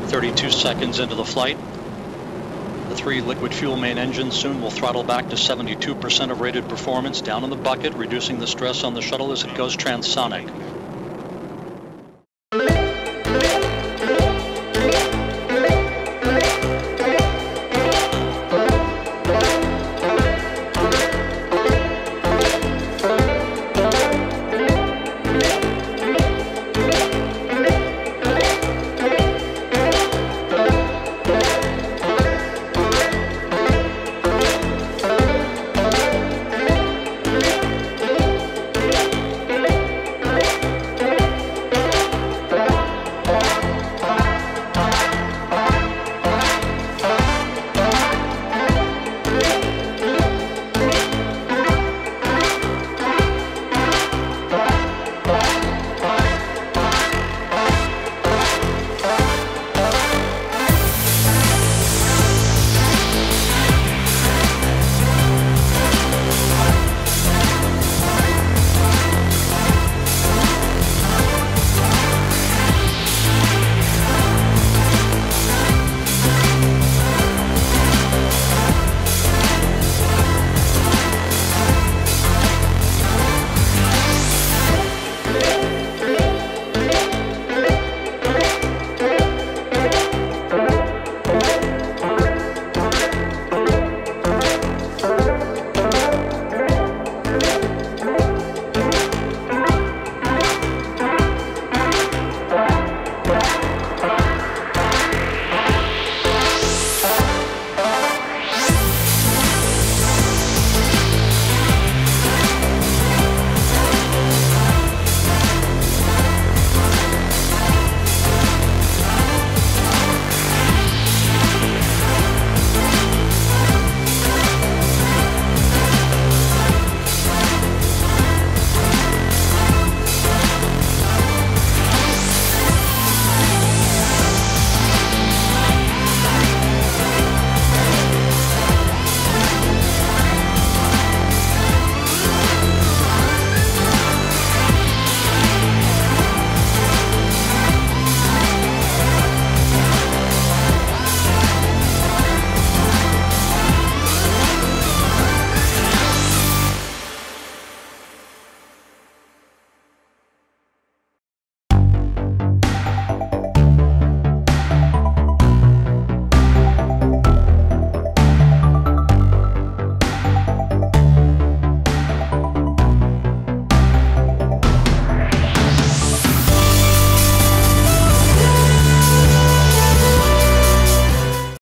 32 seconds into the flight. The 3 liquid fuel main engines soon will throttle back to 72% of rated performance down in the bucket, reducing the stress on the shuttle as it goes transonic.